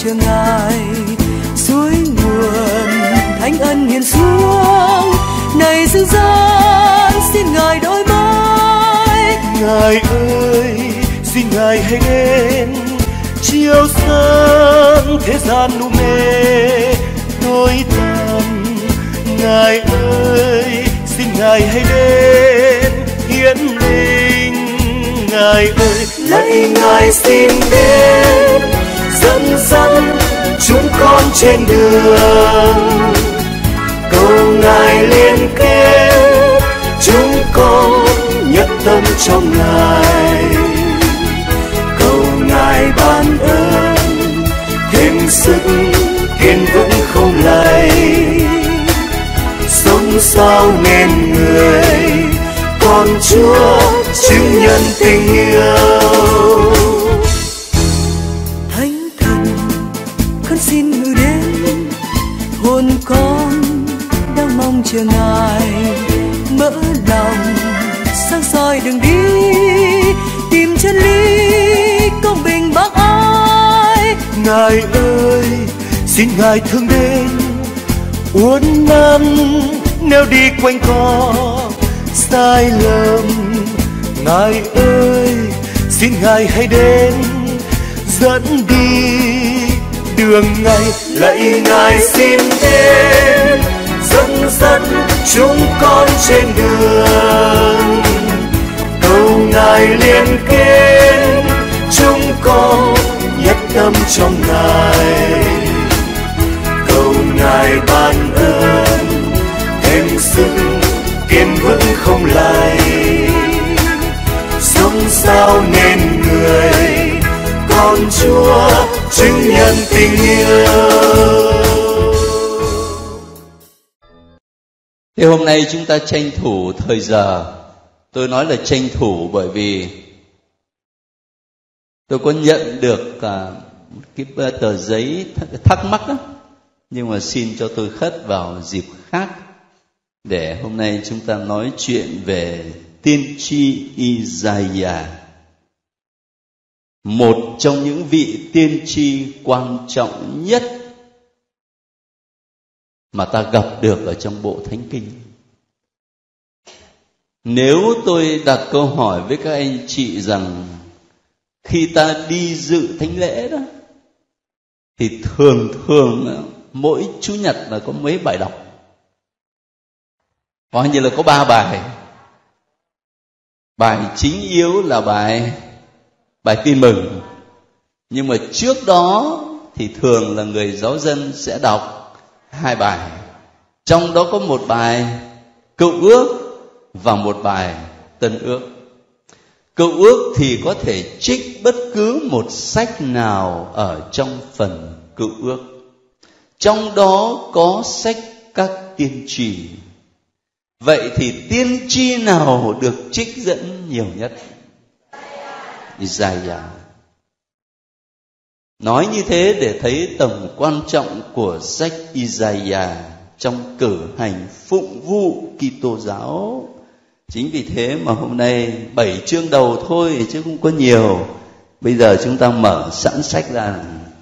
chờ Ngài. Suối nguồn thánh ân hiền xuống, này dương gian xin Ngài đổi mới. Ngài ơi, xin Ngài hãy đến, chiếu sáng thế gian u mê tối tăm. Ngài ơi, xin Ngài hãy đến, hiến linh. Ngài ơi, lạy Ngài xin đến, dẫn dắt chúng con trên đường. Cầu Ngài liên kết chúng con nhất tâm trong Ngài. Cầu Ngài ban ơn thêm sức kiên vững không lay. Sống sao nên người con Chúa chứng nhân tình yêu. Thánh thần con xin ngự đến, hồn con đang mong chờ Ngài. Mở lòng sáng soi đường đi, tìm chân lý công bình bác ái. Ngài ơi, xin Ngài thương đến, uốn nắn nếu đi quanh co sai lầm. Ngài ơi, xin Ngài hãy đến, dẫn đi đường Ngài. Lạy Ngài xin đến, dẫn dắt chúng con trên đường. Cầu Ngài liên kết chúng con nhất tâm trong Ngài. Cầu Ngài ban ơn thêm sức kiên vững không lay. Sống sao nên người con Chúa chứng nhân tình yêu. Thì hôm nay chúng ta tranh thủ thời giờ. Tôi nói là tranh thủ bởi vì tôi có nhận được cái tờ giấy thắc mắc đó, nhưng mà xin cho tôi khất vào dịp khác, để hôm nay chúng ta nói chuyện về tiên tri Isaiah, một trong những vị tiên tri quan trọng nhất mà ta gặp được ở trong bộ Thánh Kinh. Nếu tôi đặt câu hỏi với các anh chị rằng khi ta đi dự thánh lễ đó, thì thường mỗi Chủ nhật là có mấy bài đọc? Coi như là có 3 bài. Bài chính yếu là bài tin mừng. Nhưng mà trước đó thì thường là người giáo dân sẽ đọc 2 bài. Trong đó có một bài Cựu Ước và một bài Tân Ước. Cựu Ước thì có thể trích bất cứ một sách nào ở trong phần Cựu Ước. Trong đó có sách các tiên tri. Vậy thì tiên tri nào được trích dẫn nhiều nhất? Isaiah. Nói như thế để thấy tầm quan trọng của sách Isaiah trong cử hành phụng vụ Kitô giáo. Chính vì thế mà hôm nay 7 chương đầu thôi chứ không có nhiều. Bây giờ chúng ta mở sẵn sách ra.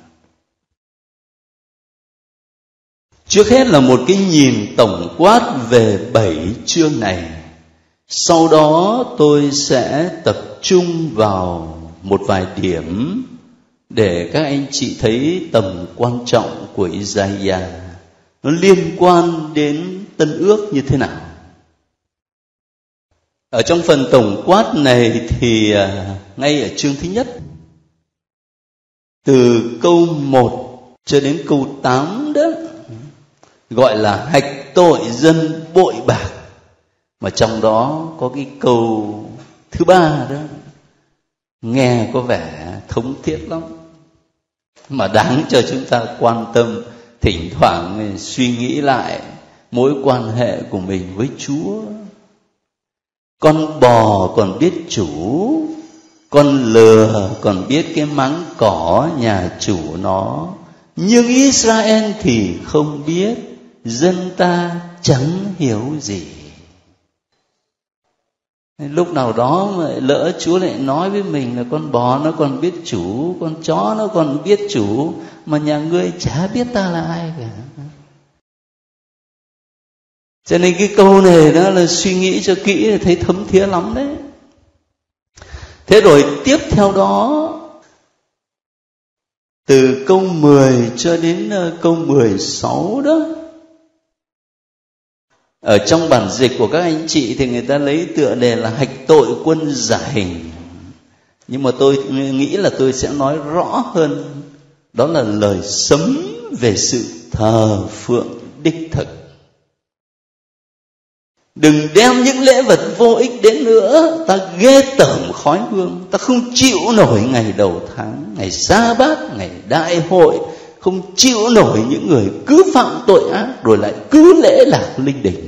Trước hết là một cái nhìn tổng quát về 7 chương này. Sau đó tôi sẽ tập trung vào một vài điểm để các anh chị thấy tầm quan trọng của Isaiah. Nó liên quan đến Tân Ước như thế nào. Ở trong phần tổng quát này thì ngay ở chương thứ nhất, từ câu 1 cho đến câu 8 đó, gọi là hạch tội dân bội bạc. Mà trong đó có cái câu thứ 3 đó, nghe có vẻ thống thiết lắm, mà đáng cho chúng ta quan tâm, thỉnh thoảng suy nghĩ lại mối quan hệ của mình với Chúa. Con bò còn biết chủ, con lừa còn biết cái máng cỏ nhà chủ nó, nhưng Israel thì không biết, dân ta chẳng hiểu gì. Lúc nào đó mà lỡ Chúa lại nói với mình là con bò nó còn biết chủ, con chó nó còn biết chủ, mà nhà ngươi chả biết ta là ai cả. Cho nên cái câu này đó là suy nghĩ cho kỹ thấy thấm thía lắm đấy. Thế rồi tiếp theo đó, từ câu 10 cho đến câu 16 đó, ở trong bản dịch của các anh chị thì người ta lấy tựa đề là hạch tội quân giả hình. Nhưng mà tôi nghĩ là tôi sẽ nói rõ hơn, đó là lời sấm về sự thờ phượng đích thực. Đừng đem những lễ vật vô ích đến nữa. Ta ghê tởm khói hương, ta không chịu nổi ngày đầu tháng, ngày sa bát, ngày đại hội, không chịu nổi những người cứ phạm tội ác rồi lại cứ lễ lạc linh đình.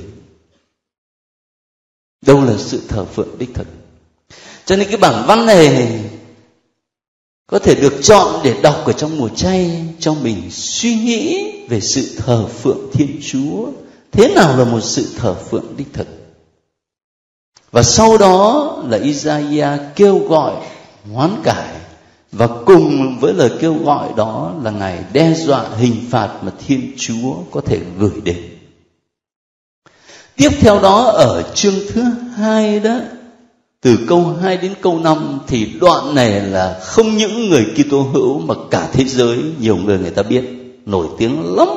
Đâu là sự thờ phượng đích thực. Cho nên cái bản văn này có thể được chọn để đọc ở trong mùa chay, cho mình suy nghĩ về sự thờ phượng Thiên Chúa. Thế nào là một sự thờ phượng đích thực? Và sau đó là Isaiah kêu gọi hoán cải, và cùng với lời kêu gọi đó là Ngài đe dọa hình phạt mà Thiên Chúa có thể gửi đến. Tiếp theo đó ở chương thứ 2 đó, từ câu 2 đến câu 5 thì đoạn này là không những người Kitô hữu mà cả thế giới nhiều người ta biết, nổi tiếng lắm.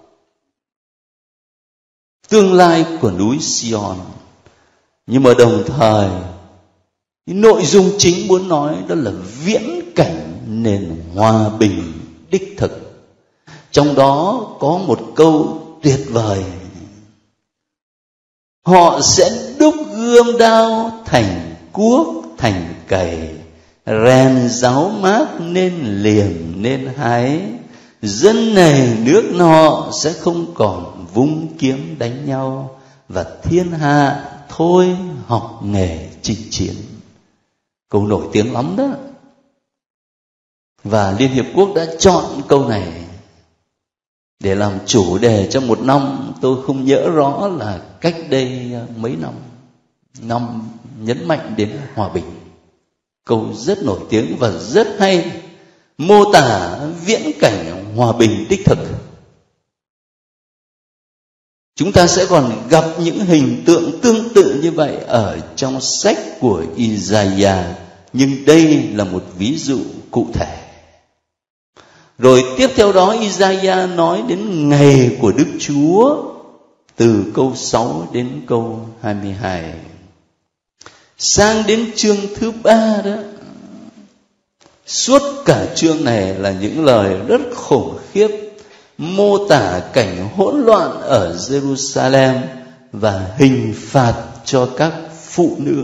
Tương lai của núi Sion. Nhưng mà đồng thời cái nội dung chính muốn nói đó là viễn cảnh nền hòa bình đích thực. Trong đó có một câu tuyệt vời: họ sẽ đúc gươm đao thành cuốc thành cày, rèn giáo mát nên liềm nên hái. Dân này nước nọ sẽ không còn vung kiếm đánh nhau, và thiên hạ thôi học nghề chinh chiến. Câu nổi tiếng lắm đó. Và Liên Hiệp Quốc đã chọn câu này để làm chủ đề trong một năm. Tôi không nhớ rõ là cách đây mấy năm nhấn mạnh đến hòa bình. Câu rất nổi tiếng và rất hay, mô tả viễn cảnh hòa bình đích thực. Chúng ta sẽ còn gặp những hình tượng tương tự như vậy ở trong sách của Isaiah, nhưng đây là một ví dụ cụ thể. Rồi tiếp theo đó Isaiah nói đến ngày của Đức Chúa, từ câu 6 đến câu 22. Sang đến chương thứ 3 đó, suốt cả chương này là những lời rất khủng khiếp, mô tả cảnh hỗn loạn ở Jerusalem và hình phạt cho các phụ nữ.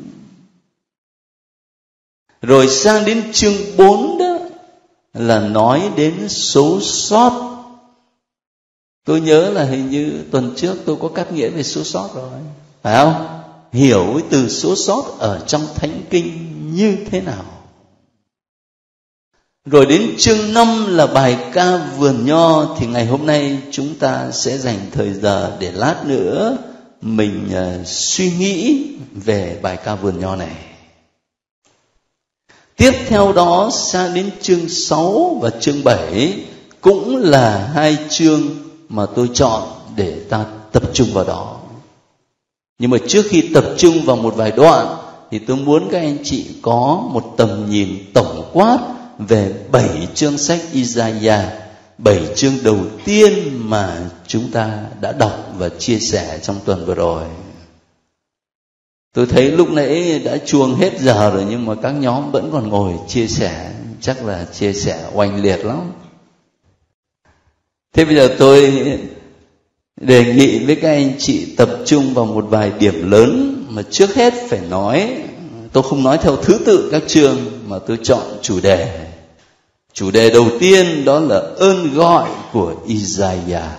Rồi sang đến chương 4 đó là nói đến số sót. Tôi nhớ là hình như tuần trước tôi có cắt nghĩa về số sót rồi, phải không? Hiểu từ số sót ở trong Thánh Kinh như thế nào. Rồi đến chương 5 là bài ca vườn nho. Thì ngày hôm nay chúng ta sẽ dành thời giờ để lát nữa mình suy nghĩ về bài ca vườn nho này. Tiếp theo đó sang đến chương 6 và chương 7 cũng là hai chương mà tôi chọn để ta tập trung vào đó. Nhưng mà trước khi tập trung vào một vài đoạn thì tôi muốn các anh chị có một tầm nhìn tổng quát về 7 chương sách Isaiah, 7 chương đầu tiên mà chúng ta đã đọc và chia sẻ trong tuần vừa rồi. Tôi thấy lúc nãy đã chuông hết giờ rồi, nhưng mà các nhóm vẫn còn ngồi chia sẻ, chắc là chia sẻ oanh liệt lắm. Thế bây giờ tôi đề nghị với các anh chị tập trung vào một vài điểm lớn mà trước hết phải nói. Tôi không nói theo thứ tự các chương mà tôi chọn chủ đề. Chủ đề đầu tiên đó là ơn gọi của Isaiah.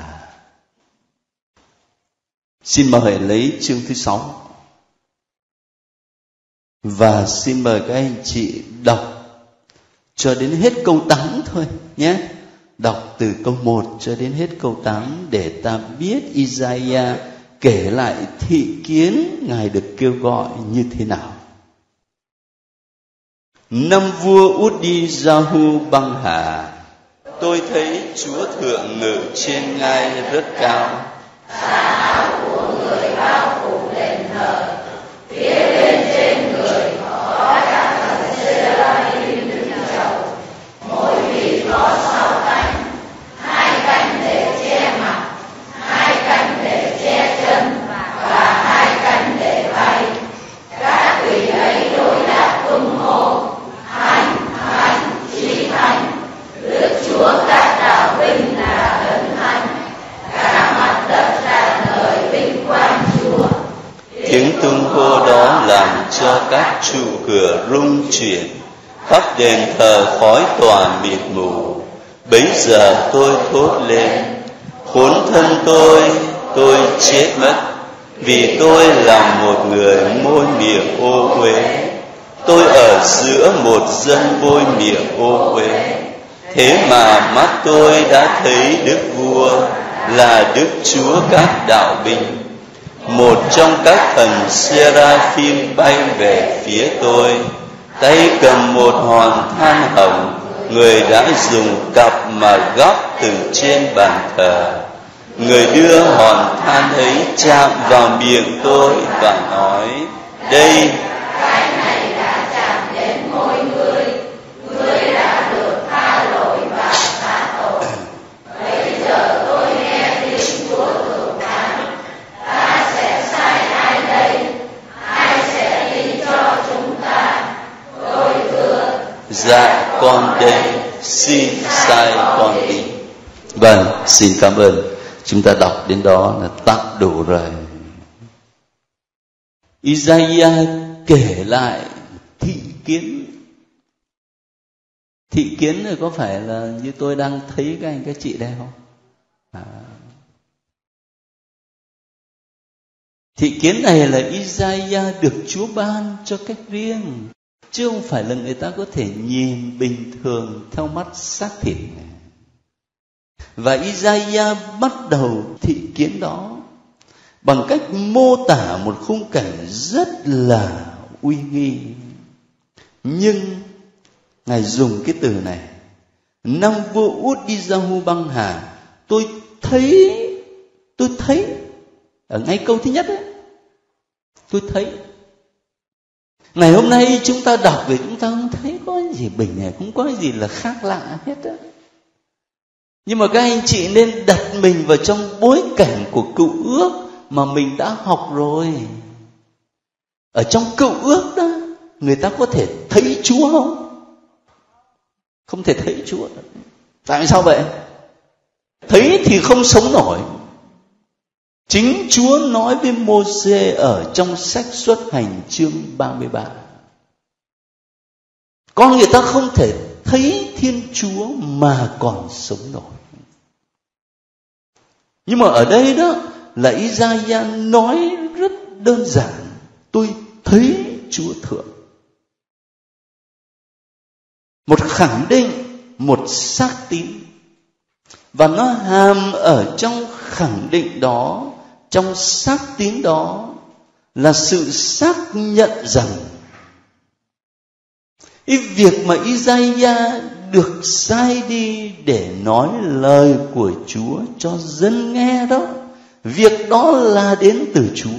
Xin mời lấy chương thứ 6. Và xin mời các anh chị đọc cho đến hết câu 8 thôi nhé. Đọc từ câu 1 cho đến hết câu 8 để ta biết Isaiah kể lại thị kiến Ngài được kêu gọi như thế nào. Năm vua Uddiyāhu băng hà, tôi thấy Chúa thượng ngự trên ngai rất cao. Tà áo của người bao phủ đền thờ, phía bên trên người có các thần sê-ra-phim đứng chầu, mỗi vị có 6 cánh, 2 cánh để che mặt, 2 cánh để che chân và 2 cánh để bay. Các vị ấy đối đáp tung hô: Thánh, Thánh, Chí Thánh, Đức Chúa các đạo binh là đấng thánh, cả mặt đất tràn ngời vinh quang Chúa. Tiếng tung hô đó làm cho các trụ cửa rung chuyển, khắp đền thờ khói tỏa mịt mù. Bấy giờ tôi thốt lên: khốn thân tôi chết mất, vì tôi là một người môi miệng ô uế. Tôi ở giữa một dân môi miệng ô uế. Thế mà mắt tôi đã thấy Đức Vua là Đức Chúa các đạo binh. Một trong các thần sê-ra-phim bay về phía tôi, tay cầm một hòn than hồng người đã dùng cặp mà gắp từ trên bàn thờ. Người đưa hòn than ấy chạm vào miệng tôi và nói: đây, cái này đã chạm đến môi ngươi, ngươi đã được tha lỗi và xá tội. Bây giờ tôi nghe tiếng Chúa thượng phán: ta sẽ sai ai đây? Ai sẽ đi cho chúng ta? Tôi thưa: dạ con đây, xin sai con đi. Vâng, xin cảm ơn. Chúng ta đọc đến đó là tạm đủ rồi. Isaiah kể lại thị kiến. Thị kiến này có phải là như tôi đang thấy các anh các chị đây không? Thị kiến này là Isaiah được Chúa ban cho cách riêng, chứ không phải là người ta có thể nhìn bình thường theo mắt xác thịt này. Và Isaiah bắt đầu thị kiến đó bằng cách mô tả một khung cảnh rất là uy nghi. Nhưng Ngài dùng cái từ này: năm vua Uddiyāhu băng hà, tôi thấy ở ngay câu thứ nhất ấy, tôi thấy. Ngày hôm nay chúng ta đọc về, chúng ta không thấy có gì bình này, không có gì là khác lạ hết á. Nhưng mà các anh chị nên đặt mình vào trong bối cảnh của Cựu Ước mà mình đã học rồi. Ở trong Cựu Ước đó, người ta có thể thấy Chúa không? Không thể thấy Chúa. Tại sao vậy? Thấy thì không sống nổi. Chính Chúa nói với Mô-sê ở trong sách Xuất Hành chương 33. Con người ta không thể thấy Thiên Chúa mà còn sống nổi. Nhưng mà ở đây đó là Isaiah nói rất đơn giản: tôi thấy Chúa thượng. Một khẳng định, một xác tín. Và nó hàm ở trong khẳng định đó, trong xác tín đó, là sự xác nhận rằng cái việc mà Isaiah được sai đi để nói lời của Chúa cho dân nghe đó, việc đó là đến từ Chúa.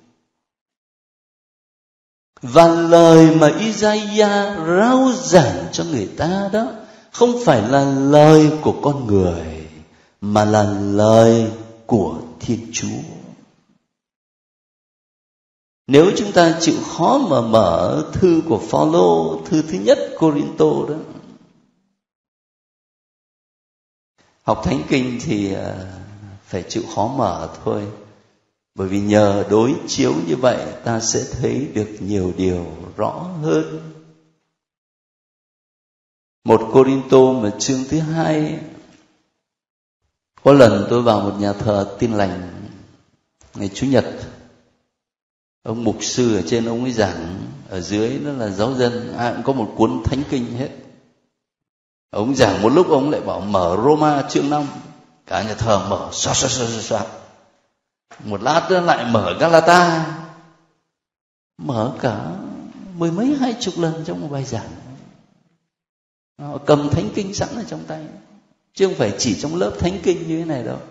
Và lời mà Isaiah rao giảng cho người ta đó không phải là lời của con người, mà là lời của Thiên Chúa. Nếu chúng ta chịu khó mà mở thư của Phaolô, thư thứ nhất Cô-rinh-tô đó, học Thánh Kinh thì phải chịu khó mở thôi. Bởi vì nhờ đối chiếu như vậy ta sẽ thấy được nhiều điều rõ hơn. Một Cô-rinh-tô mà chương thứ 2. Có lần tôi vào một nhà thờ Tin Lành ngày Chủ nhật. Ông mục sư ở trên ông ấy giảng, ở dưới đó là giáo dân, ai cũng có một cuốn Thánh Kinh hết. Ông giảng một lúc ông lại bảo mở Roma chương 5. Cả nhà thờ mở xoa. một lát nữa lại mở Galata, mở cả 10 mấy 20 lần trong một bài giảng. Họ cầm thánh kinh sẵn ở trong tay, chứ không phải chỉ trong lớp thánh kinh như thế này đâu.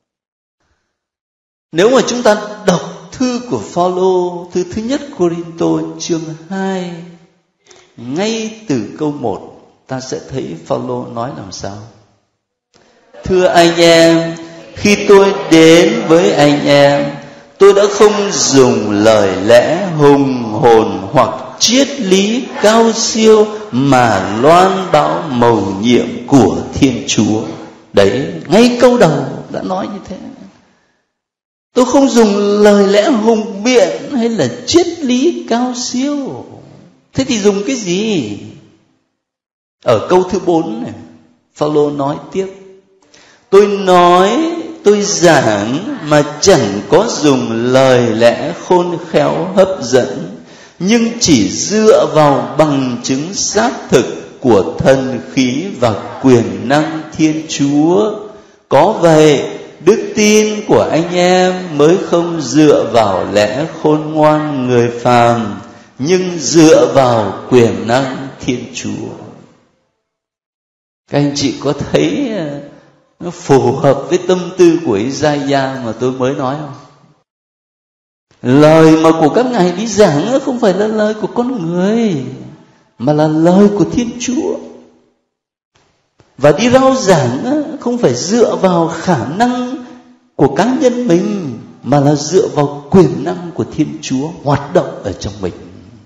Nếu mà chúng ta đọc thư của Phaolô, thư thứ nhất Cô-rinh-tô chương 2, ngay từ câu 1, ta sẽ thấy Phaolô nói làm sao. Thưa anh em, khi tôi đến với anh em, tôi đã không dùng lời lẽ hùng hồn hoặc triết lý cao siêu mà loan báo mầu nhiệm của Thiên Chúa. Đấy, ngay câu đầu đã nói như thế. Tôi không dùng lời lẽ hùng biện hay là triết lý cao siêu. Thế thì dùng cái gì? Ở câu thứ 4 này, Phaolô nói tiếp: tôi nói, tôi giảng mà chẳng có dùng lời lẽ khôn khéo hấp dẫn, nhưng chỉ dựa vào bằng chứng xác thực của thần khí và quyền năng Thiên Chúa. Có vậy, đức tin của anh em mới không dựa vào lẽ khôn ngoan người phàm, nhưng dựa vào quyền năng Thiên Chúa. Các anh chị có thấy nó phù hợp với tâm tư của Isaiah mà tôi mới nói không? Lời mà của các ngài đi giảng không phải là lời của con người, mà là lời của Thiên Chúa. Và đi rao giảng không phải dựa vào khả năng của cá nhân mình, mà là dựa vào quyền năng của Thiên Chúa hoạt động ở trong mình.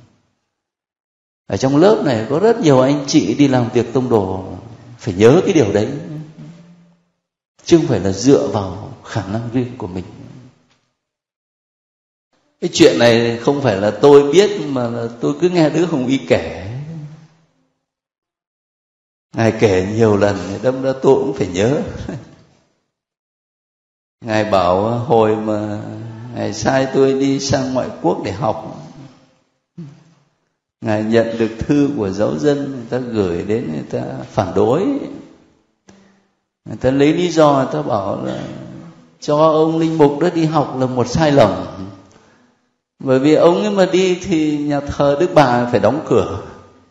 Ở trong lớp này có rất nhiều anh chị đi làm việc tông đồ, phải nhớ cái điều đấy, chứ không phải là dựa vào khả năng riêng của mình. Cái chuyện này không phải là tôi biết, mà là tôi cứ nghe đứa Hồng Y kể. Ngài kể nhiều lần, đâm ra tôi cũng phải nhớ. Ngài bảo hồi mà Ngài sai tôi đi sang ngoại quốc để học, Ngài nhận được thư của giáo dân, người ta gửi đến, người ta phản đối. Người ta lấy lý do, người ta bảo là cho ông linh mục đó đi học là một sai lầm. Bởi vì ông ấy mà đi thì nhà thờ Đức Bà phải đóng cửa,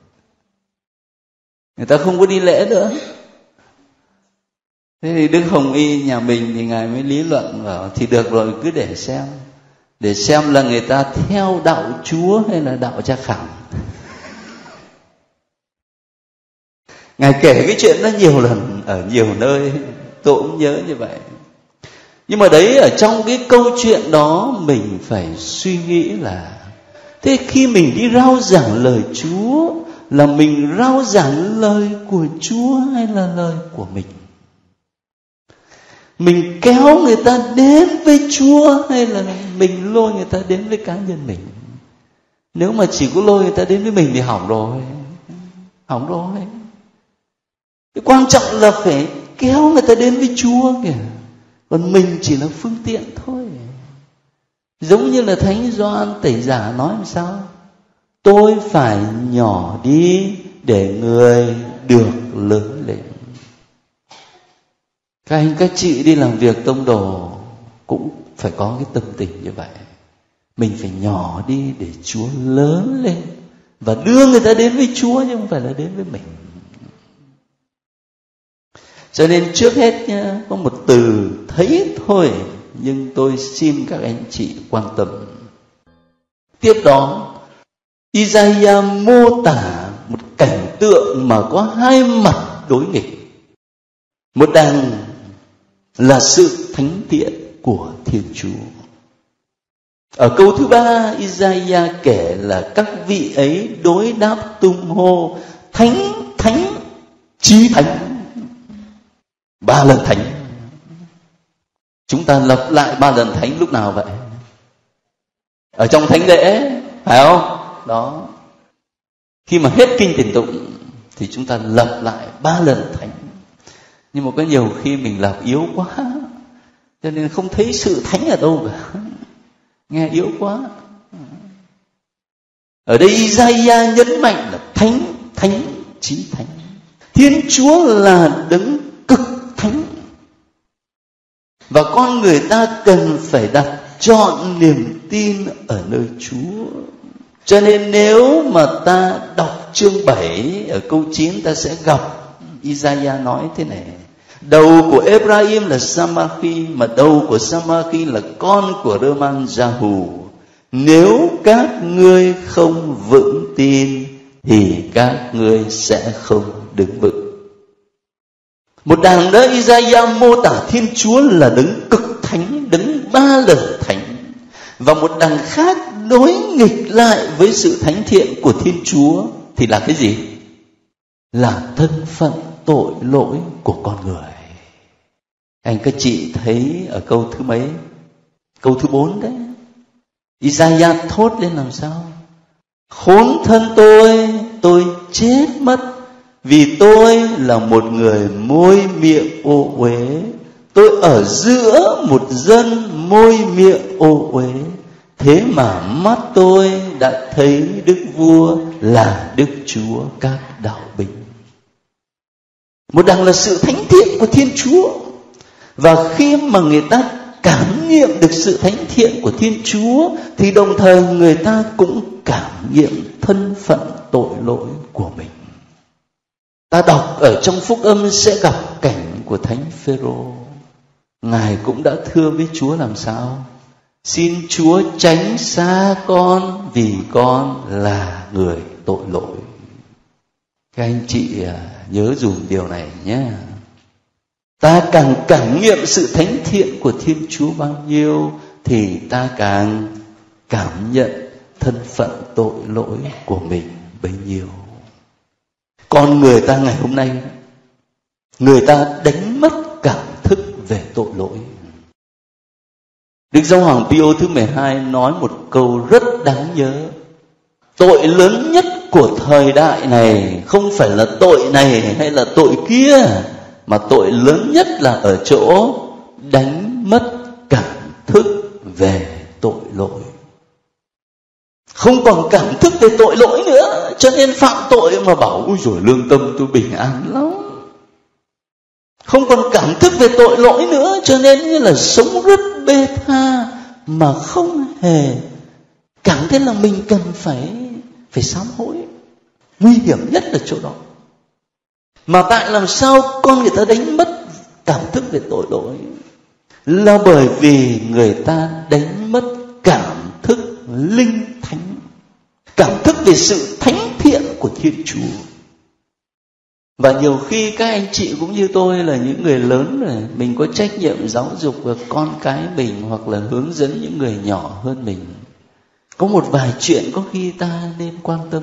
người ta không có đi lễ nữa. Thế thì Đức Hồng Y nhà mình thì Ngài mới lý luận bảo thì được rồi, cứ để xem là người ta theo đạo Chúa hay là đạo Cha Khảm. Ngài kể cái chuyện đó nhiều lần ở nhiều nơi, tôi cũng nhớ như vậy. Nhưng mà đấy, ở trong cái câu chuyện đó mình phải suy nghĩ là thế khi mình đi rao giảng lời Chúa, là mình rao giảng lời của Chúa hay là lời của mình? Mình kéo người ta đến với Chúa hay là mình lôi người ta đến với cá nhân mình? Nếu mà chỉ có lôi người ta đến với mình thì hỏng rồi. Cái quan trọng là phải kéo người ta đến với Chúa kìa, còn mình chỉ là phương tiện thôi. Giống như là Thánh Gioan Tẩy Giả nói làm sao? Tôi phải nhỏ đi để người được lớn lên. Các anh các chị đi làm việc tông đồ cũng phải có cái tâm tình như vậy. Mình phải nhỏ đi để Chúa lớn lên và đưa người ta đến với Chúa, chứ không phải là đến với mình. Cho nên trước hết nhá, có một từ thấy thôi, nhưng tôi xin các anh chị quan tâm. Tiếp đó, Isaiah mô tả một cảnh tượng mà có hai mặt đối nghịch. Một đằng là sự thánh thiện của Thiên Chúa. Ở câu thứ 3, Isaiah kể là các vị ấy đối đáp tung hô thánh, thánh, chí thánh. 3 lần thánh. Chúng ta lập lại 3 lần thánh lúc nào vậy? Ở trong thánh lễ, phải không? Đó. Khi mà hết kinh tiền tụng thì chúng ta lập lại 3 lần thánh. Nhưng mà có nhiều khi mình lập yếu quá, cho nên không thấy sự thánh ở đâu cả, nghe yếu quá. Ở đây Isaiah nhấn mạnh là thánh, thánh, chí thánh. Thiên Chúa là đấng cực thánh, và con người ta cần phải đặt chọn niềm tin ở nơi Chúa. Cho nên nếu mà ta đọc chương 7 ở câu 9, ta sẽ gặp Isaiah nói thế này: đầu của Ephraim là Samachi, mà đầu của Samachi là con của Rơman-Jahu. Nếu các ngươi không vững tin thì các ngươi sẽ không đứng vững. Một đằng đó Isaiah mô tả Thiên Chúa là đấng cực thánh, đấng 3 lần thánh. Và một đằng khác đối nghịch lại với sự thánh thiện của Thiên Chúa thì là cái gì? Là thân phận tội lỗi của con người. Anh các chị thấy ở câu thứ mấy? Câu thứ 4 đấy. Isaiah thốt lên làm sao? Khốn thân tôi chết mất, vì tôi là một người môi miệng ô uế. Tôi ở giữa một dân môi miệng ô uế. Thế mà mắt tôi đã thấy Đức Vua là Đức Chúa các đạo binh. Một đằng là sự thánh thiện của Thiên Chúa. Và khi mà người ta cảm nghiệm được sự thánh thiện của Thiên Chúa thì đồng thời người ta cũng cảm nghiệm thân phận tội lỗi của mình. Ta đọc ở trong Phúc Âm sẽ gặp cảnh của Thánh Phêrô. Ngài cũng đã thưa với Chúa làm sao? Xin Chúa tránh xa con, vì con là người tội lỗi. Các anh chị nhớ dùm điều này nhé. Ta càng cảm nghiệm sự thánh thiện của Thiên Chúa bao nhiêu thì ta càng cảm nhận thân phận tội lỗi của mình bấy nhiêu. Con người ta ngày hôm nay, người ta đánh mất cảm thức về tội lỗi. Đức Giáo hoàng Pio thứ 12 nói một câu rất đáng nhớ. Tội lớn nhất của thời đại này không phải là tội này hay là tội kia, mà tội lớn nhất là ở chỗ đánh mất cảm thức về tội lỗi. Không còn cảm thức về tội lỗi nữa, cho nên phạm tội mà bảo ôi dồi lương tâm tôi bình an lắm. Không còn cảm thức về tội lỗi nữa, cho nên như là sống rất bê tha mà không hề cảm thấy là mình cần phải sám hối. Nguy hiểm nhất là chỗ đó. Mà tại làm sao con người ta đánh mất cảm thức về tội lỗi? Là bởi vì người ta đánh mất cảm thức linh thánh, cảm thức về sự thánh thiện của Thiên Chúa. Và nhiều khi các anh chị cũng như tôi là những người lớn rồi, mình có trách nhiệm giáo dục con cái mình hoặc là hướng dẫn những người nhỏ hơn mình. Có một vài chuyện có khi ta nên quan tâm.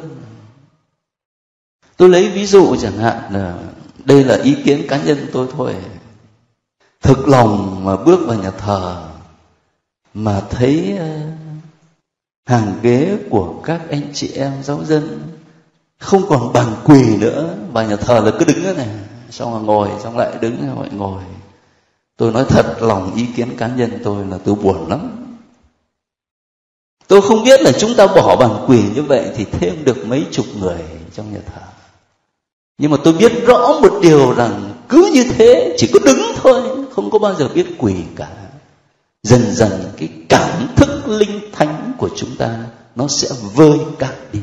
Tôi lấy ví dụ chẳng hạn là đây là ý kiến cá nhân tôi thôi. Thực lòng mà bước vào nhà thờ mà thấy hàng ghế của các anh chị em giáo dân không còn bàn quỳ nữa, vào nhà thờ là cứ đứng thế này, xong rồi ngồi, xong lại đứng, xong lại ngồi. Tôi nói thật lòng ý kiến cá nhân tôi là tôi buồn lắm. Tôi không biết là chúng ta bỏ bàn quỳ như vậy thì thêm được mấy chục người trong nhà thờ. Nhưng mà tôi biết rõ một điều rằng cứ như thế, chỉ có đứng thôi, không có bao giờ biết quỳ cả. Dần dần cái cảm thức linh thánh của chúng ta nó sẽ vơi cạn đi.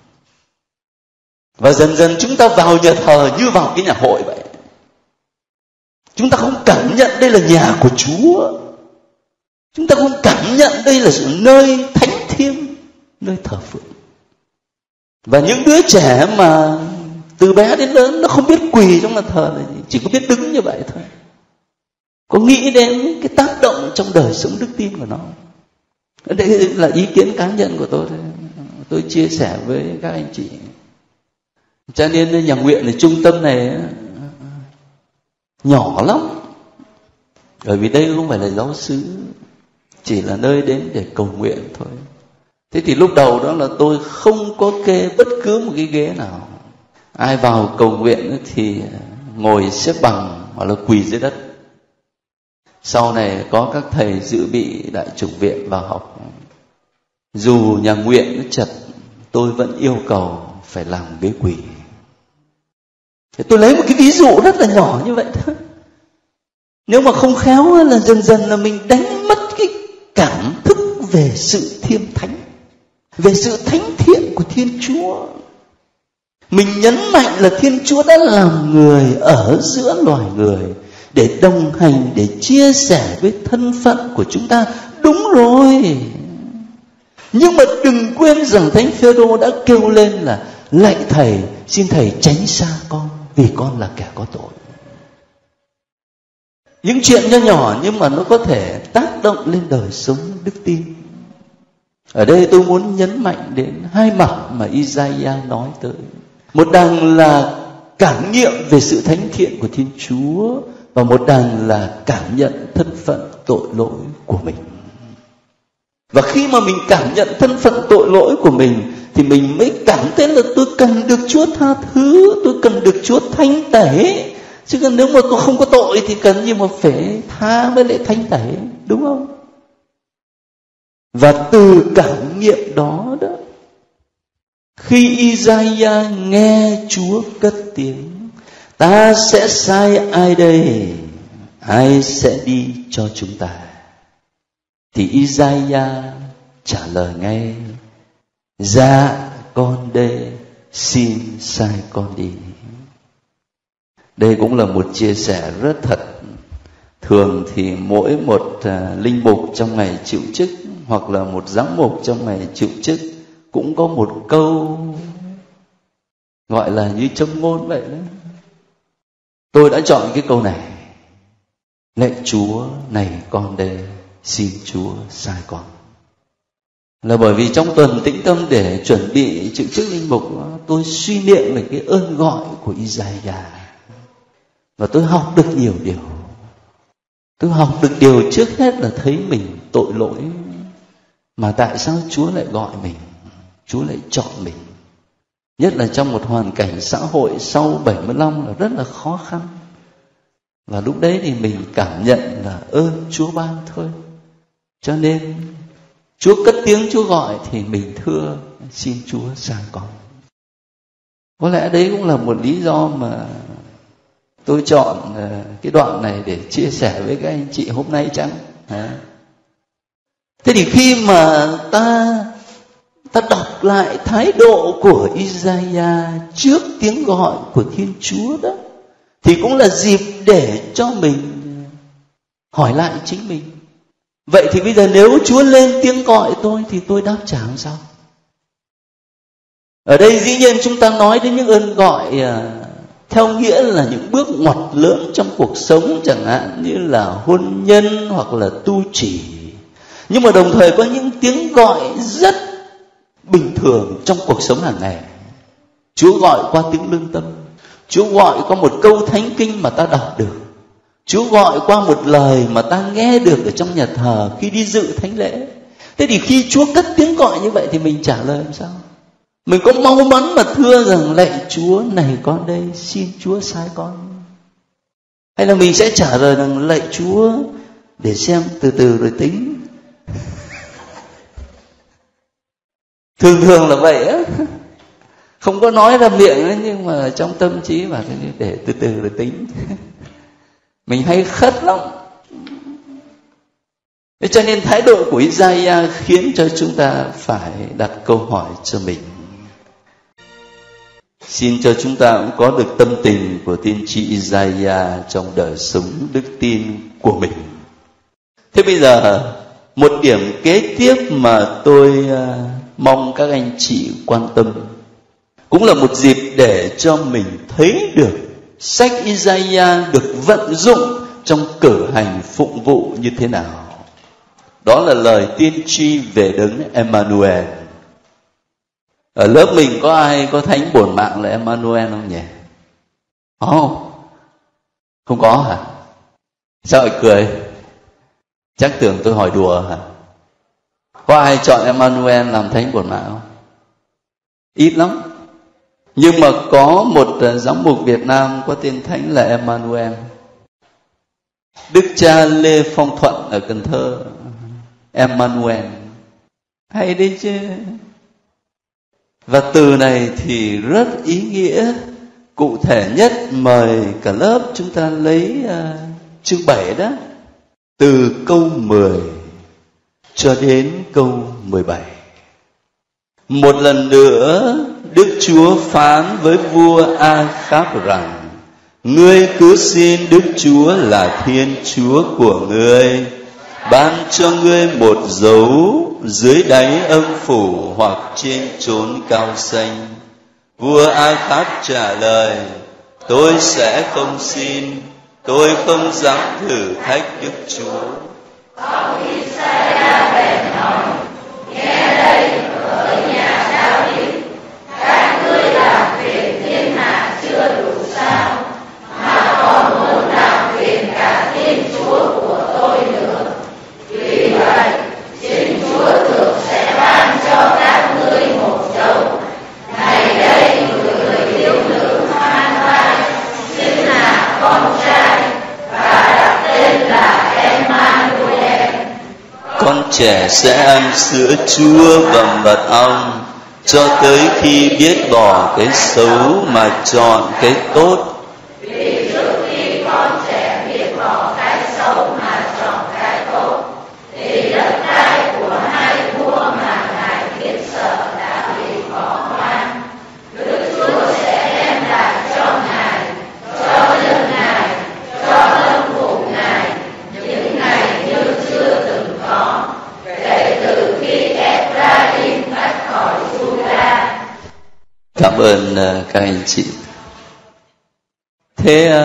Và dần dần chúng ta vào nhà thờ như vào cái nhà hội vậy. Chúng ta không cảm nhận đây là nhà của Chúa. Chúng ta không cảm nhận đây là nơi thánh thiêng, nơi thờ phượng. Và những đứa trẻ mà từ bé đến lớn nó không biết quỳ trong nhà thờ là gì, chỉ có biết đứng như vậy thôi. Có nghĩ đến cái tác động trong đời sống đức tin của nó. Đây là ý kiến cá nhân của tôi thôi. Tôi chia sẻ với các anh chị. Cho nên nhà nguyện này, trung tâm này nhỏ lắm. Bởi vì đây không phải là giáo xứ, chỉ là nơi đến để cầu nguyện thôi. Thế thì lúc đầu đó là tôi không có kê bất cứ một cái ghế nào. Ai vào cầu nguyện thì ngồi xếp bằng hoặc là quỳ dưới đất. Sau này có các thầy dự bị đại chủng viện vào học. Dù nhà nguyện nó chật, tôi vẫn yêu cầu phải làm ghế quỳ. Thì tôi lấy một cái ví dụ rất là nhỏ như vậy thôi. Nếu mà không khéo là dần dần là mình đánh mất cái cảm thức về sự thiêng thánh, về sự thánh thiện của Thiên Chúa. Mình nhấn mạnh là Thiên Chúa đã làm người ở giữa loài người để đồng hành, để chia sẻ với thân phận của chúng ta. Đúng rồi. Nhưng mà đừng quên rằng Thánh Phêrô đã kêu lên là: lạy Thầy, xin Thầy tránh xa con, vì con là kẻ có tội. Những chuyện nho nhỏ nhưng mà nó có thể tác động lên đời sống đức tin. Ở đây tôi muốn nhấn mạnh đến hai mặt mà Isaiah nói tới. Một đằng là cảm nghiệm về sự thánh thiện của Thiên Chúa, và một đằng là cảm nhận thân phận tội lỗi của mình. Và khi mà mình cảm nhận thân phận tội lỗi của mình thì mình mới cảm thấy là tôi cần được Chúa tha thứ, tôi cần được Chúa thanh tẩy. Chứ còn nếu mà tôi không có tội thì cần gì mà phải tha với lại thanh tẩy, đúng không? Và từ cảm nghiệm đó đó, khi Isaiah nghe Chúa cất tiếng: ta sẽ sai ai đây? Ai sẽ đi cho chúng ta? Thì Isaiah trả lời ngay: dạ con đây, xin sai con đi. Đây cũng là một chia sẻ rất thật. Thường thì mỗi một linh mục trong ngày chịu chức, hoặc là một giám mục trong ngày chịu chức, cũng có một câu gọi là như châm ngôn vậy đó. Tôi đã chọn cái câu này: lạy Chúa, này con đây, xin Chúa sai con. Là bởi vì trong tuần tĩnh tâm để chuẩn bị chịu chức linh mục, tôi suy niệm về cái ơn gọi của Isaiah. Và tôi học được nhiều điều. Tôi học được điều trước hết là thấy mình tội lỗi, mà tại sao Chúa lại gọi mình, Chúa lại chọn mình. Nhất là trong một hoàn cảnh xã hội sau 75 là rất là khó khăn. Và lúc đấy thì mình cảm nhận là ơn Chúa ban thôi. Cho nên Chúa cất tiếng Chúa gọi thì mình thưa: xin Chúa sai con. Có lẽ đấy cũng là một lý do mà tôi chọn cái đoạn này để chia sẻ với các anh chị hôm nay chăng? Thế thì khi mà ta đọc lại thái độ của Isaiah trước tiếng gọi của Thiên Chúa đó, thì cũng là dịp để cho mình hỏi lại chính mình. Vậy thì bây giờ nếu Chúa lên tiếng gọi tôi thì tôi đáp trả làm sao? Ở đây dĩ nhiên chúng ta nói đến những ơn gọi theo nghĩa là những bước ngoặt lớn trong cuộc sống, chẳng hạn như là hôn nhân hoặc là tu trì. Nhưng mà đồng thời có những tiếng gọi rất bình thường trong cuộc sống hàng ngày. Chúa gọi qua tiếng lương tâm, Chúa gọi qua một câu thánh kinh mà ta đọc được, Chúa gọi qua một lời mà ta nghe được ở trong nhà thờ khi đi dự thánh lễ. Thế thì khi Chúa cất tiếng gọi như vậy thì mình trả lời làm sao? Mình có mau mắn mà thưa rằng: lạy Chúa, này con đây, xin Chúa sai con? Hay là mình sẽ trả lời rằng: lạy Chúa, để xem từ từ rồi tính? Thường là vậy á. Không có nói ra miệng ấy, nhưng mà trong tâm trí mà để từ từ rồi tính. Mình hay khất lắm. Thế cho nên thái độ của Isaiah khiến cho chúng ta phải đặt câu hỏi cho mình. Xin cho chúng ta cũng có được tâm tình của tiên tri Isaiah trong đời sống đức tin của mình. Thế bây giờ một điểm kế tiếp mà tôi mong các anh chị quan tâm, cũng là một dịp để cho mình thấy được sách Isaiah được vận dụng trong cử hành phụng vụ như thế nào. Đó là lời tiên tri về đấng Emmanuel. Ở lớp mình có ai có thánh bổn mạng là Emmanuel không nhỉ? Không có hả? Sao lại cười? Chắc tưởng tôi hỏi đùa hả? Có ai chọn Emmanuel làm thánh bổn mạng không? Ít lắm. Nhưng mà có một giám mục Việt Nam có tên thánh là Emmanuel. Đức cha Lê Phong Thuận ở Cần Thơ, Emmanuel. Hay đấy chứ. Và từ này thì rất ý nghĩa. Cụ thể nhất mời cả lớp chúng ta lấy chương 7 đó, từ câu 10 cho đến câu 17. Một lần nữa Đức Chúa phán với vua A-kháp rằng: ngươi cứ xin Đức Chúa là Thiên Chúa của ngươi ban cho ngươi một dấu dưới đáy âm phủ hoặc trên chốn cao xanh. Vua A-kháp trả lời: tôi sẽ không xin, tôi không dám thử thách Đức Chúa. Ông Isaiah bèn nói: nghe đây hỡi nhà David, các ngươi làm phiền thiên hạ chưa đủ sao, mà còn muốn làm phiền cả Thiên Chúa của tôi nữa. Vì vậy chính Chúa thượng sẽ ban cho các ngươi một dấu. Này đây người thiếu nữ mang thai, sinh là con trai, và đặt tên là Emmanuel. Con trẻ sẽ ăn sữa chua và mật ong cho tới khi biết bỏ cái xấu mà chọn cái tốt. Vì trước khi con trẻ biết bỏ cái xấu mà chọn cái tốt, thì đất đai của hai vua mà Ngài khiếp sợ đã bị bỏ hoang. Đức Chúa sẽ đem lại cho Ngài, cho dân Ngài, cho lâm phủ Ngài những ngày như chưa từng có, kể từ khi Ephraim thoát khỏi Juda. Cảm ơn các anh chị. Thế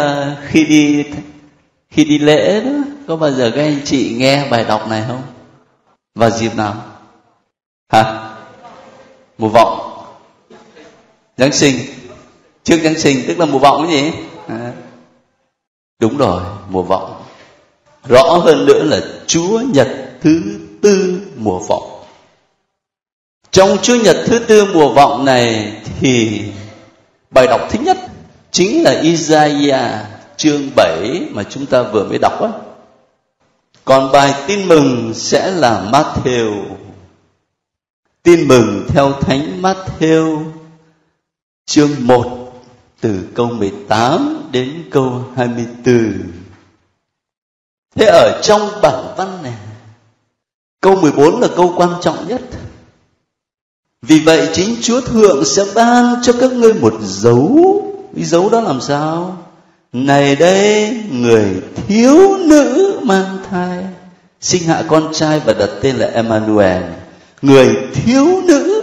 khi đi lễ đó, có bao giờ các anh chị nghe bài đọc này không? Vào dịp nào? Hả? Mùa vọng, Giáng sinh, trước Giáng sinh, tức là mùa vọng cái gì? Đúng rồi, mùa vọng. Rõ hơn nữa là Chúa Nhật thứ tư mùa vọng. Trong Chúa Nhật thứ tư mùa vọng này thì bài đọc thứ nhất chính là Isaiah chương 7 mà chúng ta vừa mới đọc á. Còn bài tin mừng sẽ là Matthew. Tin mừng theo Thánh Matthew chương 1 từ câu 18 đến câu 24. Thế ở trong bản văn này, câu 14 là câu quan trọng nhất. Vì vậy chính Chúa Thượng sẽ ban cho các ngươi một dấu. Cái dấu đó làm sao? Này đây, người thiếu nữ mang thai, sinh hạ con trai và đặt tên là Emmanuel. Người thiếu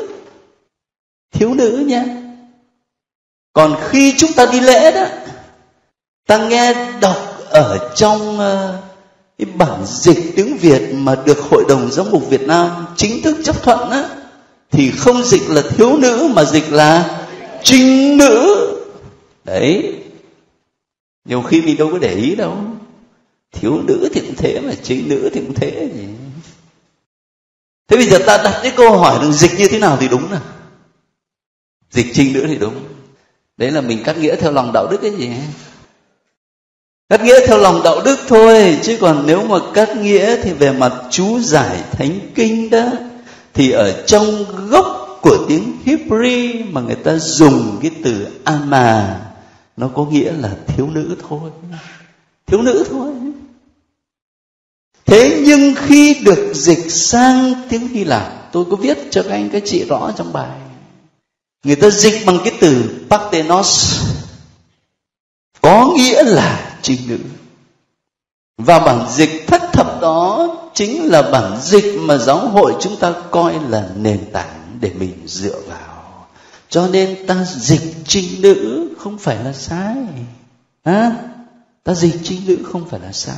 nữ nhé. Còn khi chúng ta đi lễ đó, ta nghe đọc ở trong cái bản dịch tiếng Việt mà được Hội đồng Giám mục Việt Nam chính thức chấp thuận á, thì không dịch là thiếu nữ mà dịch là trinh nữ. Đấy, nhiều khi mình đâu có để ý đâu. Thiếu nữ thì cũng thế, mà trinh nữ thì cũng thế gì. Thế bây giờ ta đặt cái câu hỏi là dịch như thế nào thì đúng nào? Dịch trinh nữ thì đúng. Đấy là mình cắt nghĩa theo lòng đạo đức cái gì? Cắt nghĩa theo lòng đạo đức thôi. Chứ còn nếu mà cắt nghĩa thì về mặt chú giải thánh kinh đó, thì ở trong gốc của tiếng Hebrew mà người ta dùng cái từ ama, nó có nghĩa là thiếu nữ thôi. Thiếu nữ thôi. Thế nhưng khi được dịch sang tiếng Hy Lạp, tôi có viết cho các anh các chị rõ trong bài, người ta dịch bằng cái từ Parthenos, có nghĩa là trinh nữ. Và bản dịch thất thập đó chính là bản dịch mà giáo hội chúng ta coi là nền tảng để mình dựa vào. Cho nên ta dịch trinh nữ không phải là sai. Ta dịch trinh nữ không phải là sai.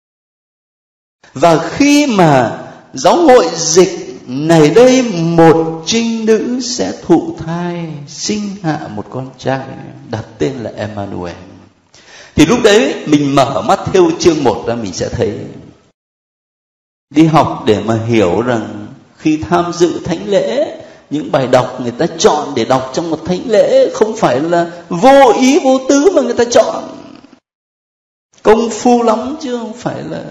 Và khi mà giáo hội dịch này đây, một trinh nữ sẽ thụ thai, sinh hạ một con trai, đặt tên là Emmanuel, thì lúc đấy mình mở mắt theo chương 1 ra, mình sẽ thấy đi học để mà hiểu rằng khi tham dự thánh lễ, những bài đọc người ta chọn để đọc trong một thánh lễ không phải là vô ý vô tứ mà người ta chọn. Công phu lắm chứ không phải là.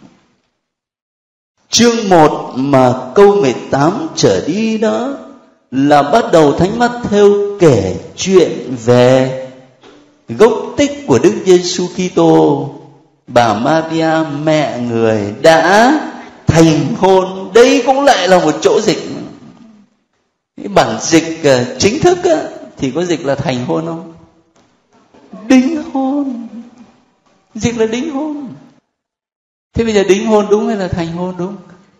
Chương 1 mà câu 18 trở đi đó là bắt đầu Thánh Matthew kể chuyện về gốc tích của Đức Giêsu Kitô. Bà Maria mẹ người đã thành hôn đây cũng lại là một chỗ dịch. Cái bản dịch chính thức á, thì có dịch là thành hôn không? Đính hôn. Dịch là đính hôn. Thế bây giờ đính hôn đúng hay là thành hôn đúng?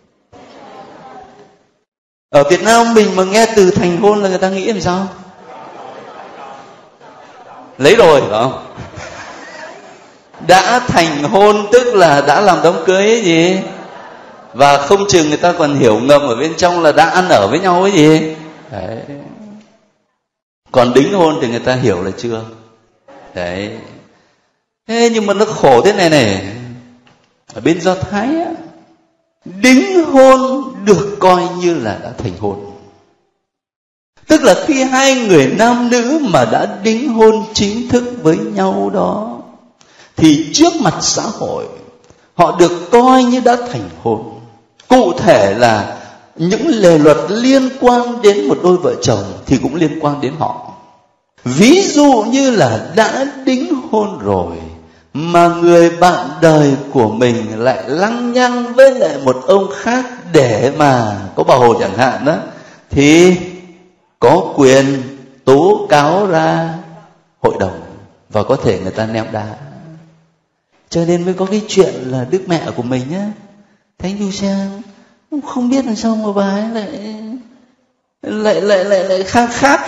Ở Việt Nam mình mà nghe từ thành hôn là người ta nghĩ làm sao? Lấy rồi phải không? Đã thành hôn tức là đã làm đám cưới ấy gì? Và không chừng người ta còn hiểu ngầm ở bên trong là đã ăn ở với nhau ấy gì? Đấy. Còn đính hôn thì người ta hiểu là chưa? Đấy. Thế nhưng mà nó khổ thế này này. Ở bên Do Thái á, đính hôn được coi như là đã thành hôn. Tức là khi hai người nam nữ mà đã đính hôn chính thức với nhau đó, thì trước mặt xã hội họ được coi như đã thành hôn. Cụ thể là những lề luật liên quan đến một đôi vợ chồng thì cũng liên quan đến họ. Ví dụ như là đã đính hôn rồi mà người bạn đời của mình lại lăng nhăng với lại một ông khác để mà có bầu chẳng hạn đó, thì có quyền tố cáo ra hội đồng và có thể người ta ném đá. Cho nên mới có cái chuyện là đức mẹ của mình nhá, Thánh Giuse không biết làm sao mà bà ấy lại khác.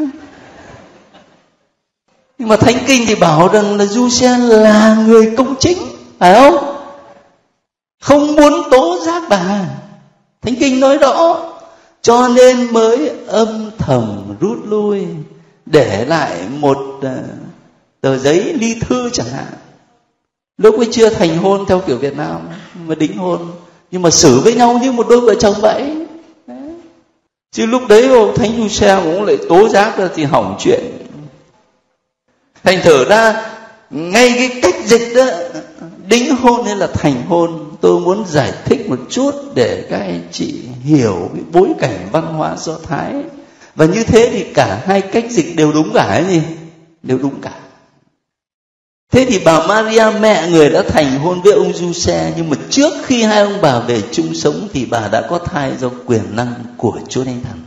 Nhưng mà Thánh Kinh thì bảo rằng là Giuse là người công chính, phải không? Không muốn tố giác bà. Thánh Kinh nói rõ, cho nên mới âm thầm rút lui, để lại một tờ giấy ly thư chẳng hạn. Lúc ấy chưa thành hôn theo kiểu Việt Nam mà đính hôn, nhưng mà xử với nhau như một đôi vợ chồng vậy. Đấy. Chứ lúc đấy Thánh Giuse cũng lại tố giác ra thì hỏng chuyện. Thành thử ra ngay cái cách dịch đó, đính hôn hay là thành hôn, tôi muốn giải thích một chút để các anh chị hiểu cái bối cảnh văn hóa Do Thái. Và như thế thì cả hai cách dịch đều đúng cả ấy gì? Đều đúng cả. Thế thì bà Maria mẹ người đã thành hôn với ông Giuse, nhưng mà trước khi hai ông bà về chung sống thì bà đã có thai do quyền năng của Chúa Thánh Thần.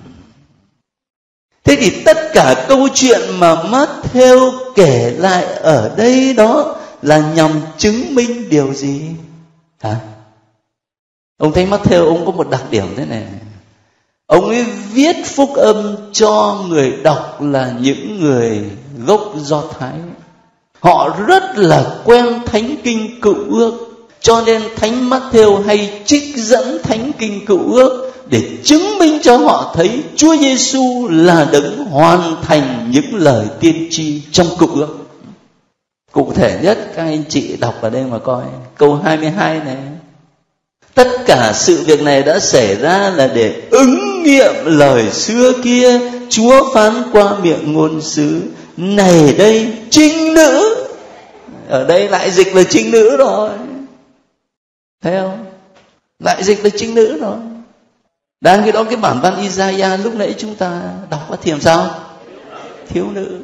Thế thì tất cả câu chuyện mà Matthew kể lại ở đây đó là nhằm chứng minh điều gì? Hả? Ông thấy Matthew ông có một đặc điểm thế này. Ông ấy viết phúc âm cho người đọc là những người gốc Do Thái. Họ rất là quen Thánh Kinh Cựu Ước, cho nên Thánh Matthew hay trích dẫn Thánh Kinh Cựu Ước để chứng minh cho họ thấy Chúa Giêsu là đấng hoàn thành những lời tiên tri trong Cựu Ước. Cụ thể nhất các anh chị đọc ở đây mà coi câu 22 này. Tất cả sự việc này đã xảy ra là để ứng nghiệm lời xưa kia Chúa phán qua miệng ngôn sứ. Này đây trinh nữ. Ở đây lại dịch là trinh nữ rồi. Thấy không? Lại dịch là trinh nữ rồi. Đang khi đó cái bản văn Isaiah lúc nãy chúng ta đọc có thì làm sao? Thiếu nữ.